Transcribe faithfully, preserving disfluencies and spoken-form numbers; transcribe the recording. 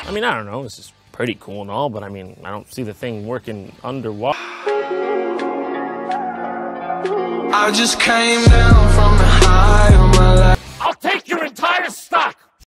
I mean, I don't know, this is pretty cool and all, but I mean, I don't see the thing working underwater. I just came down from the high of my life. I'll take your entire stock!